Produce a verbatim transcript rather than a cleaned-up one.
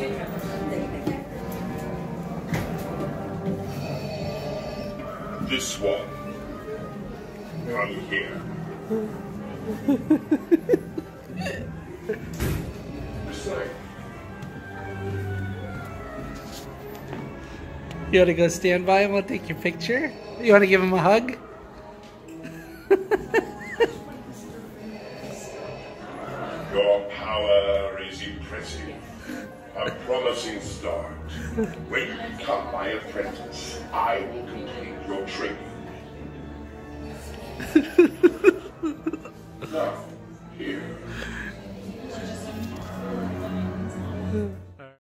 This one. Come here. You want to go stand by him? We'll take your picture. You want to give him a hug? Your power is impressive. A promising start. When you become my apprentice, I will complete your training. Now, here.